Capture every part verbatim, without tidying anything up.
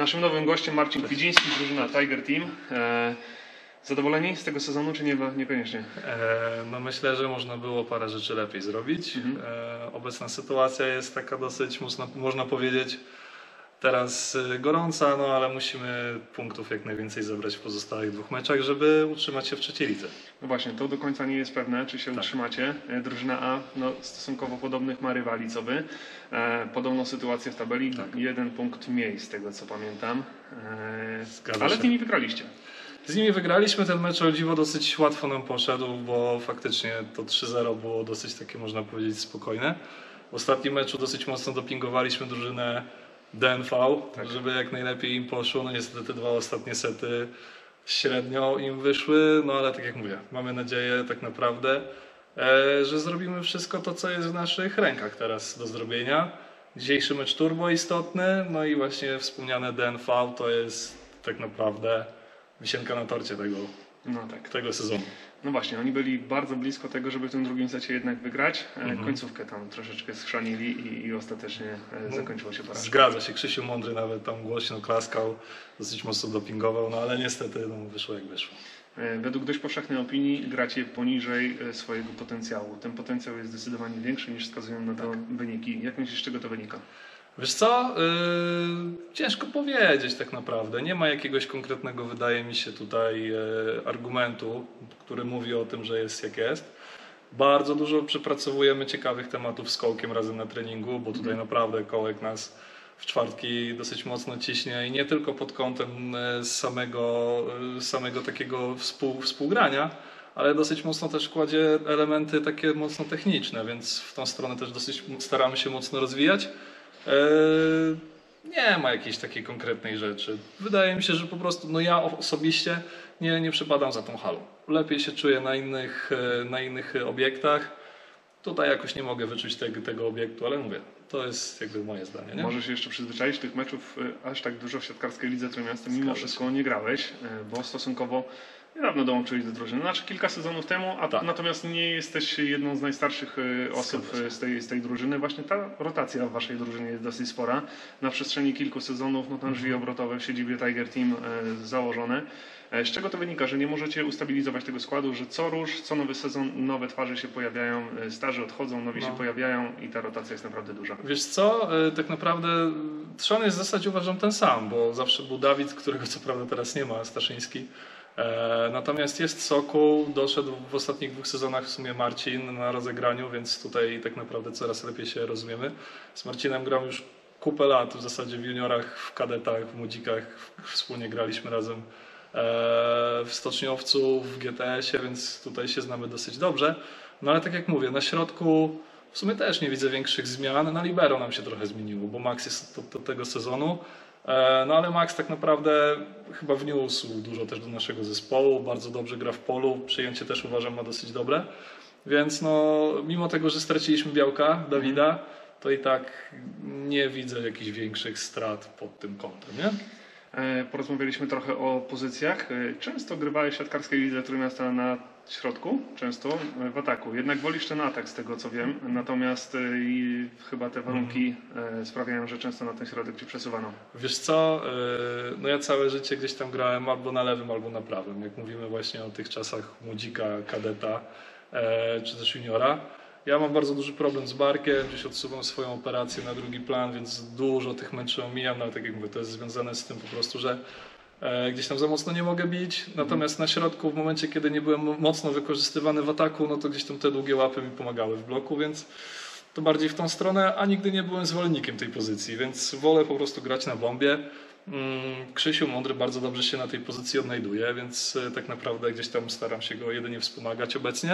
Naszym nowym gościem Marcin Kwidziński, drużyna Tiger Team. E, zadowoleni z tego sezonu, czy nie, niekoniecznie? E, no myślę, że można było parę rzeczy lepiej zrobić. Mhm. E, obecna sytuacja jest taka dosyć, można, można powiedzieć, teraz gorąca, no ale musimy punktów jak najwięcej zebrać w pozostałych dwóch meczach, żeby utrzymać się w trzeciej lidze. No właśnie, to do końca nie jest pewne, czy się tak. utrzymacie. Drużyna A no, stosunkowo podobnych ma rywali co wy. E, podobną sytuację w tabeli, tak. jeden punkt mniej z tego co pamiętam. E, ale z nimi wygraliście. Z nimi wygraliśmy ten mecz, o dziwo dosyć łatwo nam poszedł, bo faktycznie to trzy zero było dosyć takie, można powiedzieć, spokojne. W ostatnim meczu dosyć mocno dopingowaliśmy drużynę D N V, tak. żeby jak najlepiej im poszło. No niestety te dwa ostatnie sety średnio im wyszły, no ale tak jak mówię, mamy nadzieję tak naprawdę, e, że zrobimy wszystko to, co jest w naszych rękach teraz do zrobienia. Dzisiejszy mecz turbo istotny, no i właśnie wspomniane D N V to jest tak naprawdę wisienka na torcie tego, no tak. tego sezonu. No właśnie, oni byli bardzo blisko tego, żeby w tym drugim secie jednak wygrać. Mhm. Końcówkę tam troszeczkę schrzanili i, i ostatecznie no, zakończyło się porażką. Zgadza się, Krzysiu Mądry nawet tam głośno klaskał, dosyć mocno dopingował, no ale niestety no, wyszło jak wyszło. Według dość powszechnej opinii gracie poniżej swojego potencjału. Ten potencjał jest zdecydowanie większy niż wskazują na to tak. wyniki. Jak myślisz, z czego to wynika? Wiesz co, yy, ciężko powiedzieć tak naprawdę. Nie ma jakiegoś konkretnego, wydaje mi się, tutaj yy, argumentu, który mówi o tym, że jest jak jest. Bardzo dużo przepracowujemy ciekawych tematów z Kołkiem razem na treningu, bo tutaj naprawdę Kołek nas w czwartki dosyć mocno ciśnie i nie tylko pod kątem samego, samego takiego współ, współgrania, ale dosyć mocno też kładzie elementy takie mocno techniczne, więc w tą stronę też dosyć staramy się mocno rozwijać. Nie ma jakiejś takiej konkretnej rzeczy. Wydaje mi się, że po prostu no ja osobiście nie, nie przepadam za tą halą. Lepiej się czuję na innych, na innych obiektach. Tutaj jakoś nie mogę wyczuć tego, tego obiektu, ale mówię, to jest jakby moje zdanie. Nie? Możesz się jeszcze przyzwyczaić, tych meczów aż tak dużo w siatkarskiej lidze Trójmiasta mimo wszystko nie grałeś, bo stosunkowo niedawno dołączyłeś do drużyny, znaczy kilka sezonów temu, a tak. natomiast nie jesteś jedną z najstarszych osób z tej, z tej drużyny. Właśnie ta rotacja w waszej drużynie jest dosyć spora. Na przestrzeni kilku sezonów no tam drzwi obrotowe w siedzibie Tiger Team e, założone. E, z czego to wynika, że nie możecie ustabilizować tego składu, że co rusz, co nowy sezon, nowe twarze się pojawiają, starzy odchodzą, nowi no. się pojawiają i ta rotacja jest naprawdę duża. Wiesz co, e, tak naprawdę trzon jest w zasadzie uważam ten sam, bo zawsze był Dawid, którego co prawda teraz nie ma, Staszyński. Natomiast jest Sokół, doszedł w ostatnich dwóch sezonach w sumie Marcin na rozegraniu, więc tutaj tak naprawdę coraz lepiej się rozumiemy. Z Marcinem gram już kupę lat, w zasadzie w juniorach, w kadetach, w młodzikach, wspólnie graliśmy razem w Stoczniowcu, w G T S ie, więc tutaj się znamy dosyć dobrze. No ale tak jak mówię, na środku w sumie też nie widzę większych zmian, na libero nam się trochę zmieniło, bo Max jest do, do tego sezonu. No ale Max tak naprawdę chyba wniósł dużo też do naszego zespołu, bardzo dobrze gra w polu, przyjęcie też uważam ma dosyć dobre, więc no mimo tego, że straciliśmy Białka, Dawida, to i tak nie widzę jakichś większych strat pod tym kątem, nie? Porozmawialiśmy trochę o pozycjach. Często grywałeś w siatkarskiej lidze Trójmiasta na środku, często w ataku. Jednak wolisz ten atak z tego co wiem, natomiast i chyba te warunki mm. sprawiają, że często na ten środek Cię przesuwano. Wiesz co, no ja całe życie gdzieś tam grałem albo na lewym, albo na prawym. Jak mówimy właśnie o tych czasach młodzika, kadeta czy też juniora. Ja mam bardzo duży problem z barkiem, gdzieś odsuwam swoją operację na drugi plan, więc dużo tych meczów omijam, no ale tak jak mówię, to jest związane z tym po prostu, że e, gdzieś tam za mocno nie mogę bić, natomiast na środku w momencie, kiedy nie byłem mocno wykorzystywany w ataku, no to gdzieś tam te długie łapy mi pomagały w bloku, więc to bardziej w tą stronę, a nigdy nie byłem zwolennikiem tej pozycji, więc wolę po prostu grać na bombie. Krzysiu Mądry bardzo dobrze się na tej pozycji odnajduje, więc tak naprawdę gdzieś tam staram się go jedynie wspomagać obecnie.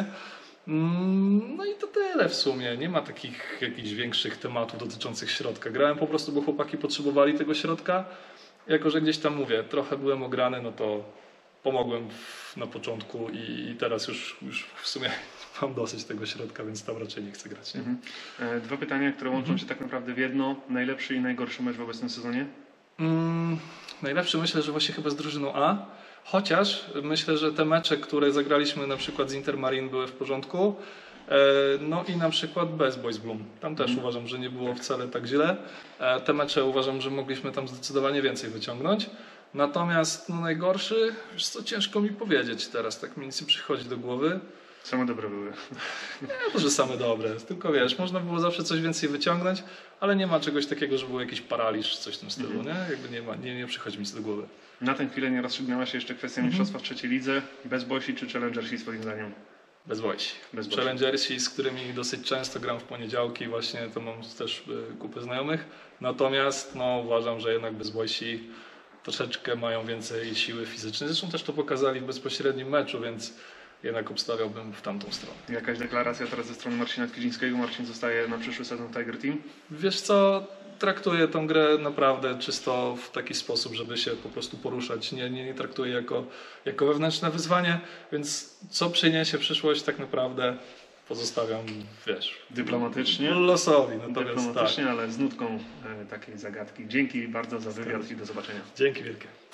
No i to tyle w sumie. Nie ma takich jakichś większych tematów dotyczących środka. Grałem po prostu, bo chłopaki potrzebowali tego środka. Jako że gdzieś tam mówię, trochę byłem ograny, no to pomogłem w, na początku i, i teraz już, już w sumie mam dosyć tego środka, więc tam raczej nie chcę grać. Nie? Mhm. Dwa pytania, które łączą mhm. się tak naprawdę w jedno. Najlepszy i najgorszy mecz w obecnym sezonie? Mm, najlepszy myślę, że właśnie chyba z drużyną A. Chociaż myślę, że te mecze, które zagraliśmy na przykład z Intermarine były w porządku. E, No i na przykład bez Boys Bloom. Tam też Mhm. uważam, że nie było wcale tak źle. E, Te mecze uważam, że mogliśmy tam zdecydowanie więcej wyciągnąć. Natomiast no najgorszy, wiesz co, ciężko mi powiedzieć teraz, tak mi nic nie przychodzi do głowy. Same dobre były. Nie, może same dobre, tylko wiesz, można było zawsze coś więcej wyciągnąć, ale nie ma czegoś takiego, że był jakiś paraliż, coś w tym stylu, Mhm. nie? Jakby nie, ma, nie, nie przychodzi mi nic do głowy. Na tę chwilę nie rozstrzygnęła się jeszcze kwestia Mhm. mistrzostwa w trzeciej lidze. Bez Boysi czy Challengersi swoim zdaniem? Bez Wojsi. Bez Boysi. Challengersi, z którymi dosyć często gram w poniedziałki, właśnie to mam też y, kupę znajomych. Natomiast no, uważam, że jednak bez Wojsi troszeczkę mają więcej siły fizycznej. Zresztą też to pokazali w bezpośrednim meczu, więc jednak obstawiałbym w tamtą stronę. Jakaś deklaracja teraz ze strony Marcina Kwidzińskiego. Marcin zostaje na przyszły sezon w Tiger Team. Wiesz co, traktuję tą grę naprawdę czysto w taki sposób, żeby się po prostu poruszać. Nie, nie, nie traktuję jako, jako wewnętrzne wyzwanie, więc co przyniesie przyszłość tak naprawdę pozostawiam, wiesz, Dyplomatycznie. losowi. Natomiast tak. Dyplomatycznie, ale z nutką e, takiej zagadki. Dzięki bardzo za wywiad i do zobaczenia. Dzięki wielkie.